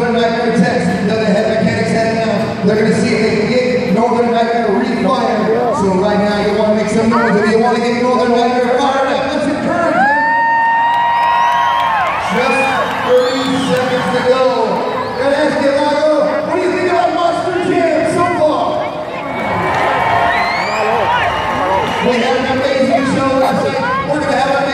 Northern Nightmare text that the head mechanics had announced. They're going to see if they can get Northern Nightmare refired. So right now you want to make some noise. If you want to get Northern Nightmare fired up, let's encourage them. Just 30 seconds to go. Gotta ask you, Lago, what do you think about Monster Jam so far? We had an amazing show last night. We're going to have an